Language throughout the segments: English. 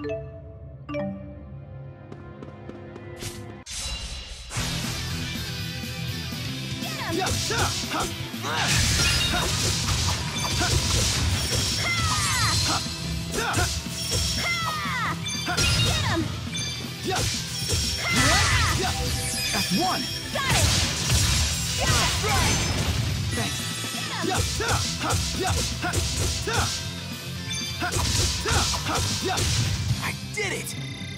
That's one! Got it! Thanks. I did it!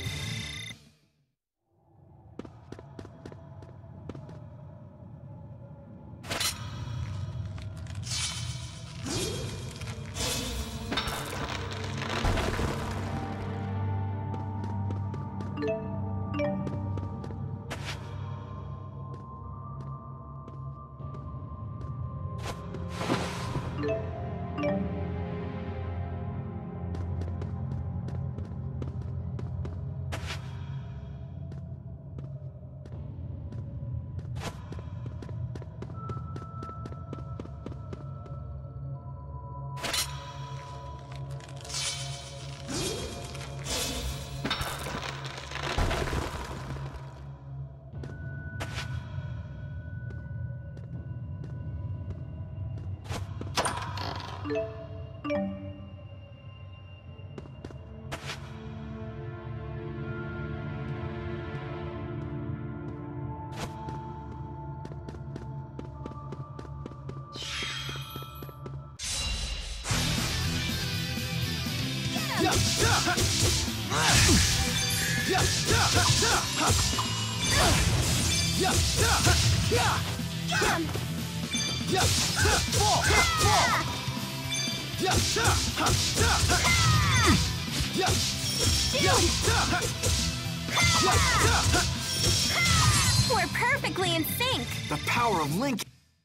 We're perfectly in sync! The power of Link.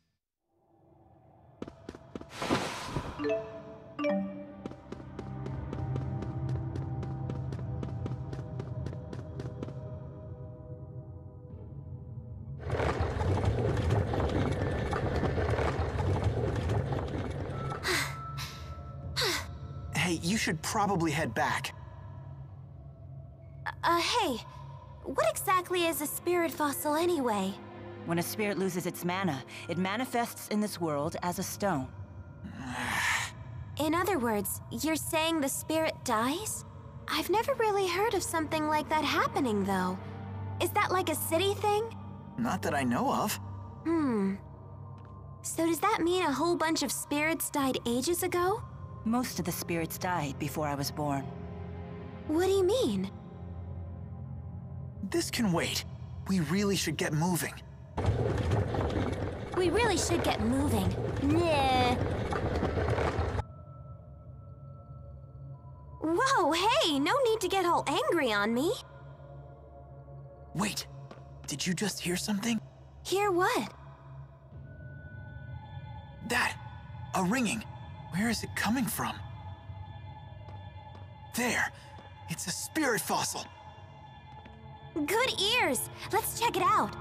Hey, you should probably head back. Hey, what exactly is a spirit fossil anyway? When a spirit loses its mana, it manifests in this world as a stone. In other words, you're saying the spirit dies? I've never really heard of something like that happening, though. Is that like a city thing? Not that I know of. So does that mean a whole bunch of spirits died ages ago? Most of the spirits died before I was born. What do you mean? This can wait. We really should get moving. We really should get moving. Nah. Whoa, hey, no need to get all angry on me. Wait, did you just hear something? Hear what? That! A ringing. Where is it coming from? There! It's a spirit fossil! Good ears! Let's check it out.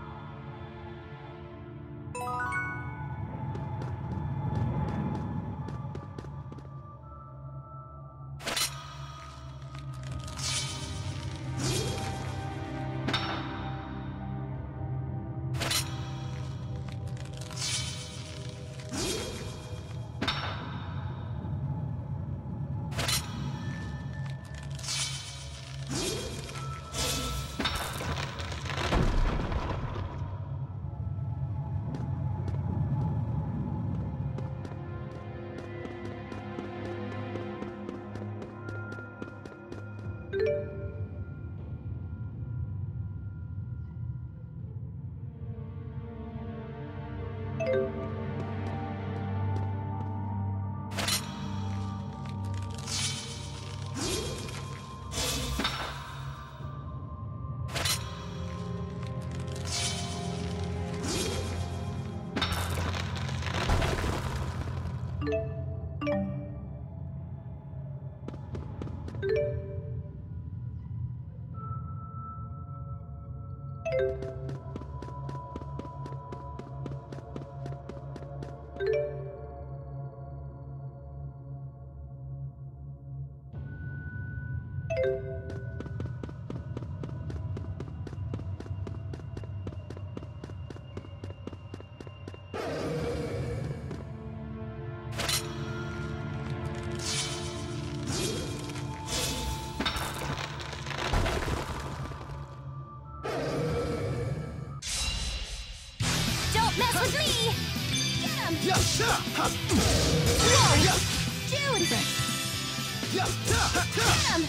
Don't mess with me! Get him! Whoa! Dude! Get him!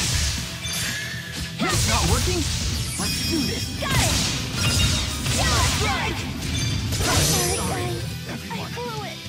It's not working? Let's do this. Got it! Sorry, guys. I Everyone. blew it.